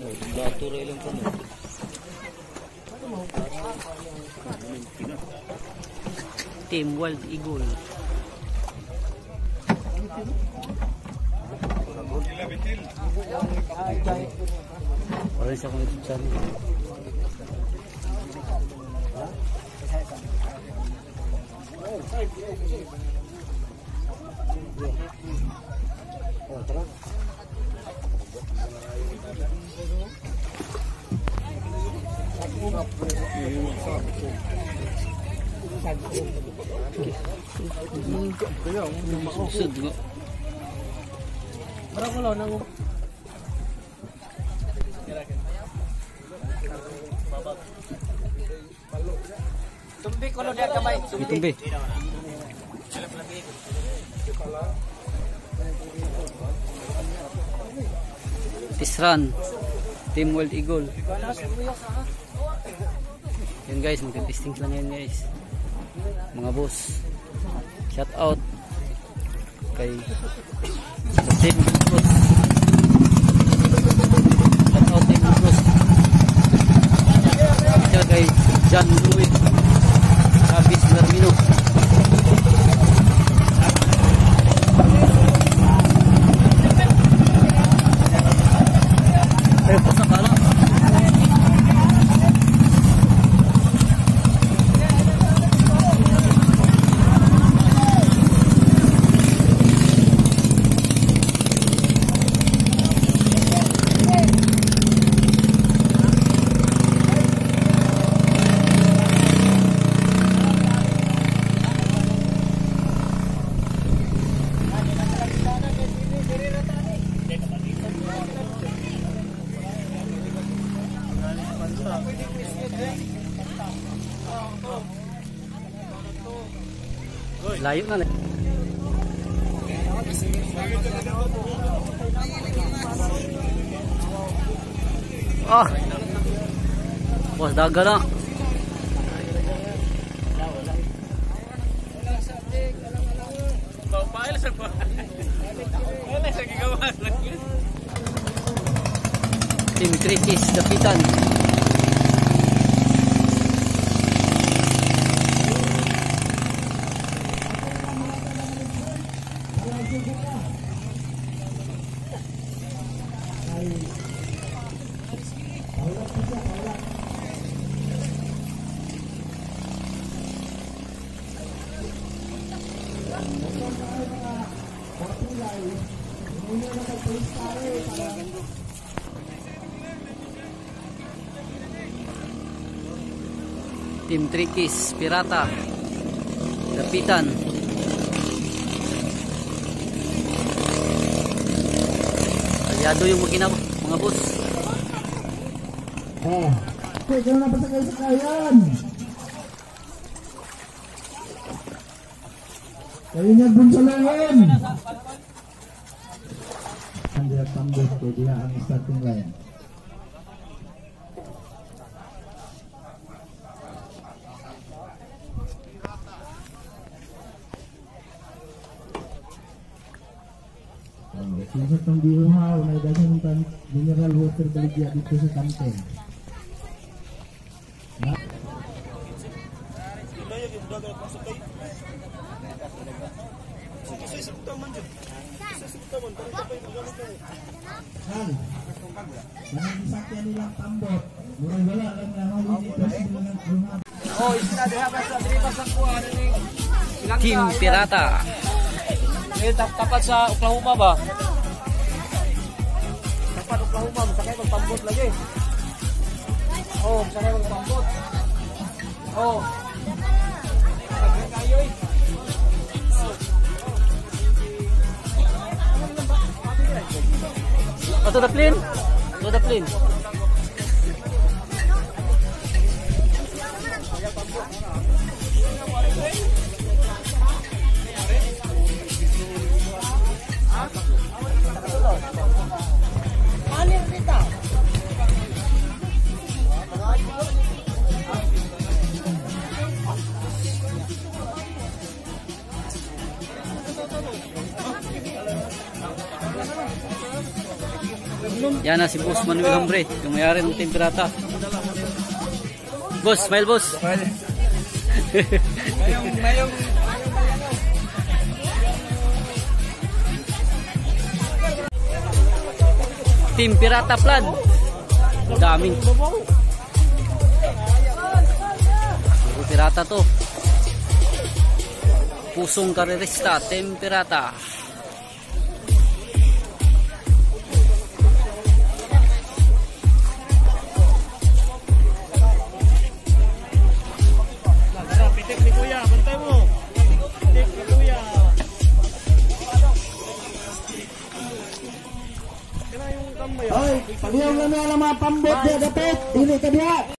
Dature lang kami. Team Wild Eagle. Wala siya kung ito dyan. Susud ko. Parang ko lang nang tumbi ko lo dia kamay. Tumbi. Tisran. Team Wild Eagle. Yan guys, magte-testing lang yan guys. Mga boss. Shout out kay Team Eagle. Shout out Team Eagle. Shout kay John Louis. Habis Mermino. Layo na. Ah. Bos daga na. Team Critis dapitan. Team Trikis Pirata dapitan. Aliado yung mga bus. Kaya na pasakay-sakayan. Kayo niya bunsalain. Dia tambut ke dia ang starting line. Sa itong diuhaw na dagang mineral water baligya dito sa kanteng. Sakyan nilang tambot. Murang-wala lang na malilipas nilang rumah. Oh, isina diha ba sa dribas ang kuha ni Team Pirata. Tapat sa Oklahoma ba? Tapat Oklahoma, masakay magpambot lagi. Oh, masakay magpambot. Oh. Kayo eh. To the plane. To the plane. Yan na si Boss Manuel Hambre, yung mayari ng Team Pirata. Boss, smile boss. Mayong Team Pirata Plan. Daming. Puro pirata to. Pusong karerista, Team Pirata. pitik ni Kuya, bantay mo. Pitik ni Kuya. Oy, pagiyong lang mga pambot dia dapat. Dili ka diha.